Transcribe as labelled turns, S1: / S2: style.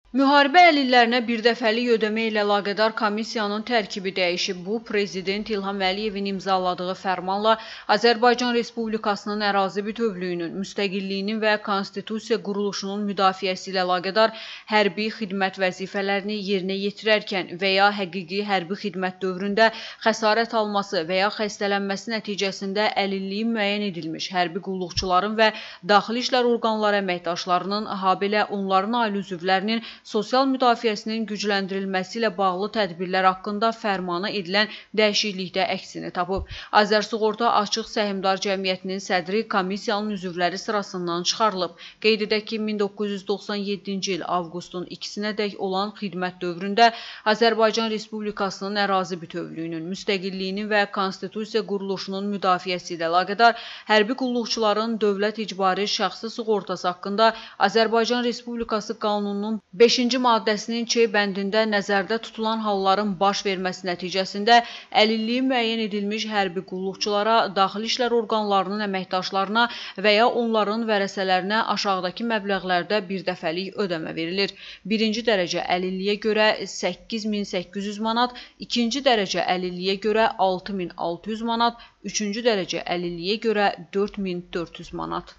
S1: Müharibə əlillərinə birdəfəlik ödəmə ilə əlaqədar komissiyanın tərkibi dəyişib. Bu, Prezident İlham Əliyevin imzaladığı fərmanla Azərbaycan Respublikasının ərazi bütövlüyünün, müstəqilliyinin və Konstitusiya quruluşunun müdafiəsi ilə əlaqədar hərbi xidmət vəzifələrini yerinə yetirərkən və ya həqiqi hərbi xidmət dövründə xəsarət alması və ya xəstələnməsi nəticəsində əlilliyi müəyyən edilmiş hərbi qulluqçuların və daxili işlər orqanları əməkdaşlarının, habelə onların ailə üzvlərinin sosial müdafiəsinin gücləndirilməsi ilə bağlı tədbirlər haqqında fərmana edilən dəyişiklikdə əksini tapıb. Azərsığorta Açıq Səhmdar Cəmiyyətinin sədri komissiyanın üzvləri sırasından çıxarılıb. Qeyd edək ki, 1997-ci il avqustun 2-nədək olan xidmət dövründə Azərbaycan Respublikasının ərazi bütövlüyünün, müstəqilliyinin və Konstitusiya quruluşunun müdafiəsi ilə əlaqədar hərbi qulluqçuların dövlət icbari şəxsi sığortası haqqında Azərbaycan Respublikası qanununun 5-ci maddəsinin Ç bəndində nəzərdə tutulan halların baş verməsi nəticəsində əlilliyi müəyyən edilmiş hərbi qulluqçulara, daxili işlər orqanlarının əməkdaşlarına və ya onların vərəsələrinə aşağıdakı məbləğlərdə birdəfəlik ödəmə verilir. Birinci dərəcə əlilliyə görə 8800 manat, ikinci dərəcə əlilliyə görə 6600 manat, üçüncü dərəcə əlilliyə görə 4400 manat.